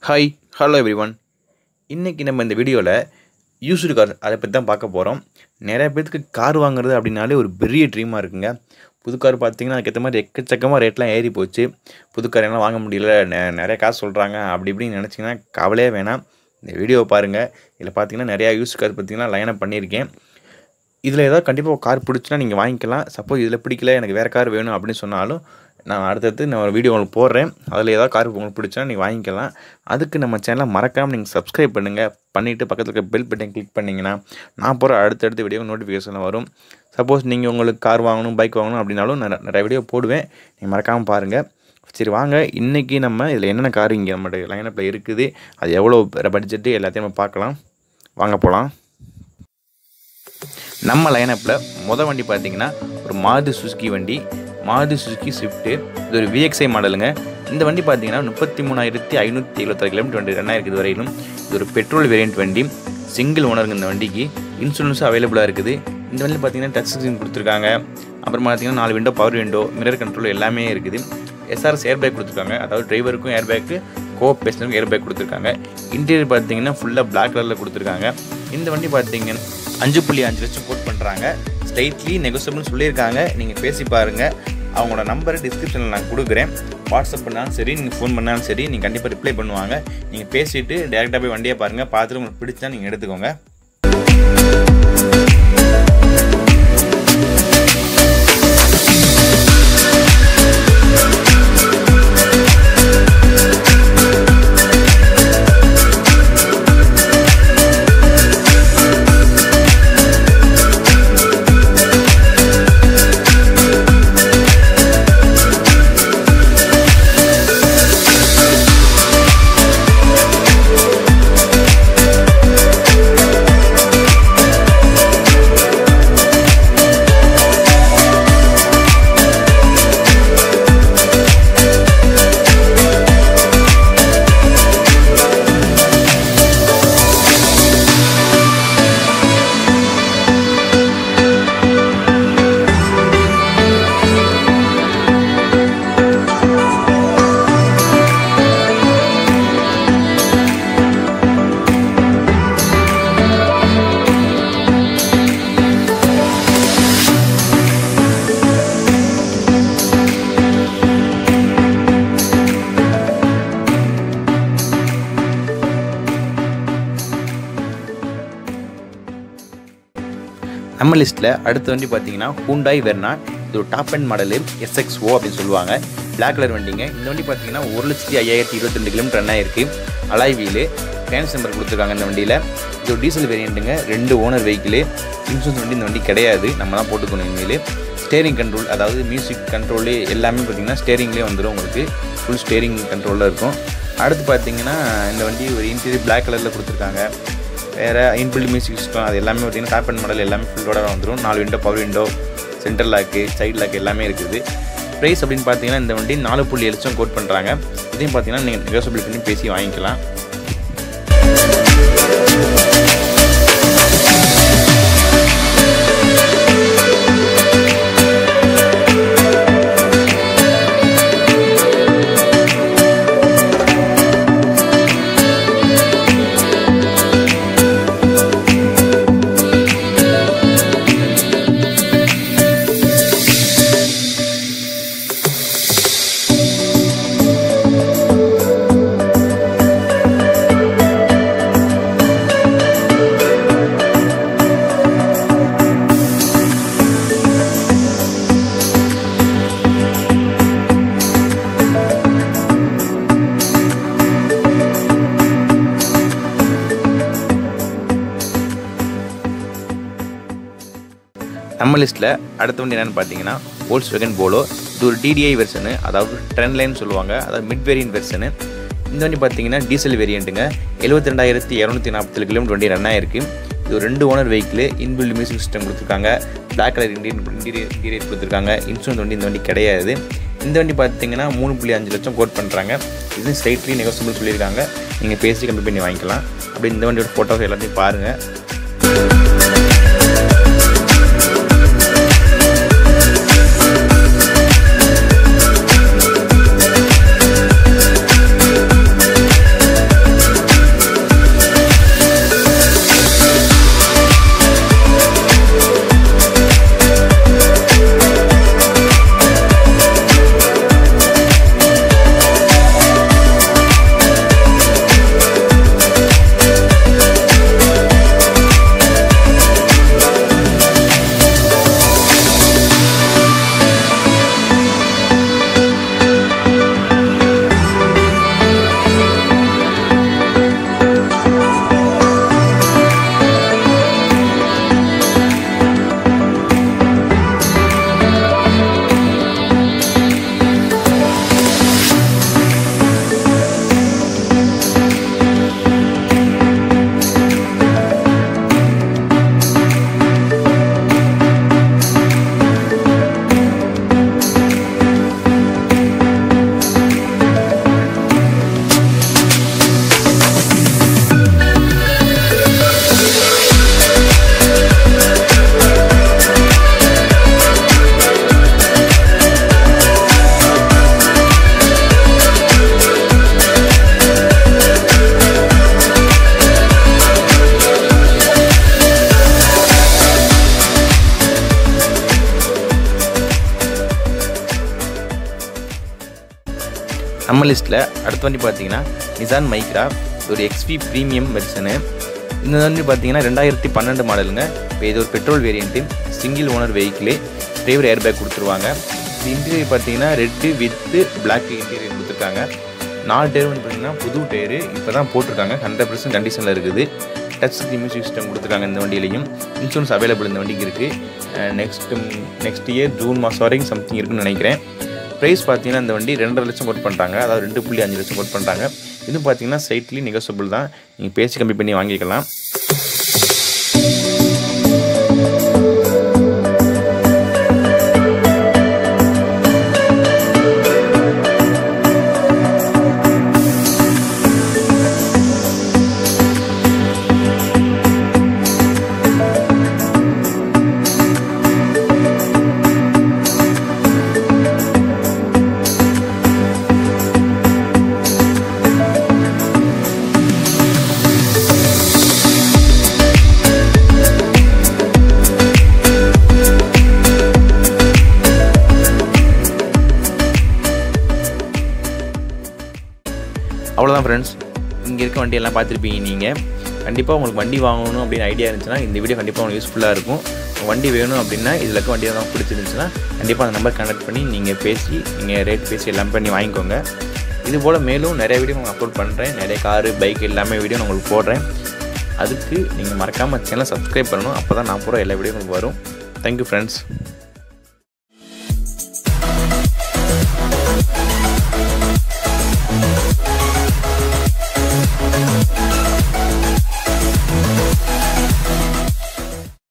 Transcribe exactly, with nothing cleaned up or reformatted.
Hi hello everyone. இன்றைக்கி நம்ம இந்த வீடியோவில் யூஸ்டு கார் அதை பற்றி தான் பார்க்க போகிறோம். நிறைய பேருக்கு கார் வாங்குறது அப்படின்னாலே ஒரு பெரிய ட்ரீமாக இருக்குங்க. புது கார் பார்த்திங்கன்னா அதுக்கேற்ற மாதிரி எக்கச்சக்கமாக ரேட்லாம் ஏறி போச்சு. புது கார் எல்லாம் வாங்க முடியல, நெ நிறைய காசு சொல்கிறாங்க அப்படி இப்படின்னு நினச்சிங்கன்னா கவலையே வேணாம். இந்த வீடியோவை பாருங்கள். இதில் பார்த்திங்கன்னா நிறையா யூஸ்டு கார் பார்த்திங்கன்னா லைனப் பண்ணியிருக்கேன். இதில் ஏதாவது கண்டிப்பாக கார் பிடிச்சினா நீங்கள் வாங்கிக்கலாம். சப்போஸ் இதில் பிடிக்கல, எனக்கு வேறு கார் வேணும் அப்படின்னு சொன்னாலும் நான் அடுத்தடுத்து நான் ஒரு வீடியோ உங்களுக்கு போடுறேன். அதில் ஏதாவது கார் உங்களுக்கு பிடிச்சா நீங்கள் வாங்கிக்கலாம். அதுக்கு நம்ம சேனலை மறக்காமல் நீங்கள் சப்ஸ்கிரைப் பண்ணுங்கள். பண்ணிவிட்டு பக்கத்தில் இருக்க பெல் பட்டன் கிளிக் பண்ணிங்கன்னா நான் போகிற அடுத்தடுத்த வீடியோ நோட்டிஃபிகேஷன் வரும். சப்போஸ் நீங்கள் உங்களுக்கு கார் வாங்கணும், பைக் வாங்கணும் அப்படின்னாலும் நான் நிறைய வீடியோ போடுவேன். நீங்கள் மறக்காமல் பாருங்கள். சரி வாங்க, இன்றைக்கி நம்ம இதில் என்னென்ன கார் இங்கே நம்ம லைனப்பில் இருக்குது, அது எவ்வளோ பட்ஜெட்டு எல்லாத்தையும் நம்ம பார்க்கலாம். வாங்க போகலாம். நம்ம லைனப்பில் மொதல் வண்டி பார்த்திங்கன்னா ஒரு மாருதி சுசுகி வண்டி, மாருதி சுசுகி ஸ்விஃப்ட்டு. இது ஒரு விஎக்ஸ்ஐ மாடலுங்க. இந்த வண்டி பார்த்திங்கன்னா முப்பத்தி மூணாயிரத்தி ஐநூற்றி எழுபத்தாறு கிலோமீட்டர் வண்டி ரன் ஆகிருக்குது வரையிலும். இது ஒரு பெட்ரோல் வேரியண்ட் வண்டி, சிங்கிள் ஓனருங்க. இந்த வண்டிக்கு இன்சூரன்ஸும் அவைலபிளாக இருக்குது. இந்த வண்டியில் பார்த்திங்கன்னா டச் ஸ்க்ரீன் கொடுத்துருக்காங்க. அப்புறம் பார்த்திங்கன்னா நாலு window, power window, mirror control எல்லாமே இருக்குது. எஸ்ஆர்எஸ் ஏர் பேக் கொடுத்துருக்காங்க, அதாவது டிரைவருக்கும் ஏர் பேக்கு, கோ பேசனருக்கும் ஏர் பேக் கொடுத்துருக்காங்க. இன்டீரியர் பார்த்திங்கன்னா ஃபுல்லாக பிளாக் கலரில் கொடுத்துருக்காங்க. இந்த வண்டி பார்த்திங்கன்னா அஞ்சு புள்ளி அஞ்சு லட்சம் கோட் பண்ணுறாங்க. ஸ்லைட்லி நெகோசியபிள்னு சொல்லியிருக்காங்க. நீங்கள் பேசி பாருங்கள். அவங்களோட நம்பரை டிஸ்கிரிப்ஷனில் நான் கொடுக்குறேன். வாட்ஸ்அப் பண்ணாலும் சரி, நீங்கள் ஃபோன் பண்ணாலும் சரி, நீங்கள் கண்டிப்பாக ரிப்ளை பண்ணுவாங்க. நீங்கள் பேசிவிட்டு டேரெக்டாக போய் வண்டியை பாருங்கள். பார்த்துட்டு உங்களுக்கு பிடிச்சா நீங்கள் எடுத்துக்கோங்க. நம்ம லிஸ்ட்டில் அடுத்த வண்டி பார்த்தீங்கன்னா ஹூண்டாய் வெர்னா. இது ஒரு டாப் அண்ட் மாடலு, எஸ்எக்ஸ்ஓ அப்படின்னு சொல்லுவாங்க. பிளாக் கலர் வண்டிங்க. இந்த வண்டி பார்த்தீங்கன்னா ஒரு லட்சத்தி ஐயாயிரத்தி இருபத்தி ரெண்டு கிலோமீட்டர் ரன் ஆயிருக்கு. அலாய் வீலு, ஃபேன்ஸ் நம்பர் கொடுத்துருக்காங்க இந்த வண்டியில். இது ஒரு டீசல் வேரியண்ட்டுங்க, ரெண்டு ஓனர் வெஹிக்கிளு. இன்சூரன்ஸ் வண்டி இந்த வண்டி கிடையாது, நம்ம தான் போட்டுக்கணும் இனிமேல். ஸ்டேரிங் கண்ட்ரோல், அதாவது மியூசிக் கண்ட்ரோலு எல்லாமே பார்த்தீங்கன்னா ஸ்டேரிங்லேயே வந்துடும். உங்களுக்கு ஃபுல் ஸ்டேரிங் கண்ட்ரோலில் இருக்கும். அடுத்து பார்த்தீங்கன்னா இந்த வண்டி ஒரு இன்டீரியர் பிளாக் கலரில் கொடுத்துருக்காங்க. வேறு இன்பில்ட் மியூசிக் சிஸ்டம் அது எல்லாமே பார்த்திங்கன்னா டாப் அண்ட் மாடல் எல்லாமே ஃபுல்லோட வந்துடும். நாலு window, power window, central lock, side lock எல்லாமே இருக்குது. ப்ரைஸ் அப்படின்னு பார்த்தீங்கன்னா இந்த வண்டி நாலு புள்ளி ஏழு லட்சம் கோட் பண்ணுறாங்க. இதையும் பார்த்தீங்கன்னா நீங்கள் நெகோசியபிள் பண்ணி பேசி வாங்கிக்கலாம். நம்ம லிஸ்ட்டில் அடுத்த வண்டி என்னென்னு பார்த்தீங்கன்னா வோல்க்ஸ்வேகன் போலோ. இது ஒரு டிடிஐ வெர்ஷனு, அதாவது ட்ரெண்ட் லைன் சொல்லுவாங்க, அதாவது மிட் வேரியன்ட் வெர்ஷனு. இந்த வண்டி பார்த்தீங்கன்னா டீசல் வேரியண்ட்டுங்க. எழுபத்தி ரெண்டாயிரத்தி இரநூத்தி நாற்பத்தேழு கிலோமீட்டர் வண்டி ரன் ஆயிருக்கு. இது ஒரு ரெண்டு owner vehicle, inbuilt music system கொடுத்துருக்காங்க. Black colour interior interior interior கொடுத்துருக்காங்க. இன்சூரன்ஸ் வண்டி இந்த வண்டி கிடையாது. இந்த வண்டி பார்த்தீங்கன்னா மூணு புள்ளி அஞ்சு லட்சம் கோட் பண்ணுறாங்க. இது ஸ்லைட்லி நெகோசியபிள் சொல்லியிருக்காங்க. நீங்கள் பேசி கம்மி பண்ணி வாங்கிக்கலாம். அப்படி இந்த வண்டியோட ஃபோட்டோஸ் எல்லாத்தையும் பாருங்கள். நம்ம லிஸ்ட்டில் அடுத்த வண்டி பார்த்தீங்கன்னா நிசான் மைக்ரா, ஒரு எக்ஸ்வி ப்ரீமியம் வெர்ஷனு. இந்த வண்டி பார்த்தீங்கன்னா ரெண்டாயிரத்தி பன்னெண்டு மாடலுங்க. இப்போ இது ஒரு petrol variant, single owner vehicle, driver air bag கொடுத்துருவாங்க. இது இன்டீரியர் பார்த்தீங்கன்னா ரெட்டு வித்து பிளாக் இன்டீரியர் கொடுத்துருக்காங்க. நாலு டயர் வந்து பார்த்தீங்கன்னா புது டயரு இப்போ தான் போட்டிருக்காங்க, ஹண்ட்ரட் பர்சன்ட் கண்டிஷனில் இருக்குது. டச் மியூசிக் சிஸ்டம் கொடுத்துருக்காங்க இந்த வண்டியிலையும். இன்சூரன்ஸ் அவைலபிள் இந்த வண்டிக்கு இருக்குது. நெக்ஸ்ட்டு நெக்ஸ்ட் இயர் ஜூன் மாதம் வரைக்கும் சம்திங் இருக்குன்னு நினைக்கிறேன். ப்ரைஸ் பார்த்தீங்கன்னா இந்த வண்டி ரெண்டரை லட்சம் கோட் பண்ணுறாங்க, அதாவது ரெண்டு புள்ளி அஞ்சு லட்சம் கோட் பண்ணுறாங்க. இது பார்த்தீங்கன்னா சைட்லி நெகோசியபிள் தான், நீங்கள் பேசி கம்மி பண்ணி வாங்கிக்கலாம். அவ்வளோதான் ஃப்ரெண்ட்ஸ், இங்கே இருக்க வண்டியெல்லாம் பார்த்துருப்பீங்க. நீங்கள் கண்டிப்பாக உங்களுக்கு வண்டி வாங்கணும் அப்படின்னு ஐடியா இருந்துச்சுன்னா இந்த வீடியோ கண்டிப்பாக உங்களுக்கு யூஸ்ஃபுல்லாக இருக்கும். வண்டி வேணும் அப்படின்னா இதில் இருக்க வண்டியை தான் பிடிச்சிருந்துச்சுன்னா கண்டிப்பாக அந்த நம்பர் கான்டாக்ட் பண்ணி நீங்கள் பேசி நீங்கள் ரேட் பேசி எல்லாம் பண்ணி வாங்கிக்கோங்க. இதுபோல் மேலும் நிறைய வீடியோ நான் அப்லோட் பண்ணுறேன், நிறைய காரு பைக் எல்லாமே வீடியோ நான் உங்களுக்கு போடுறேன். அதுக்கு நீங்கள் மறக்காமல் சேனலை சப்ஸ்கிரைப் பண்ணணும், அப்போ தான் நான் போகிற எல்லா வீடியோ உங்களுக்கு வரும். Thank you friends.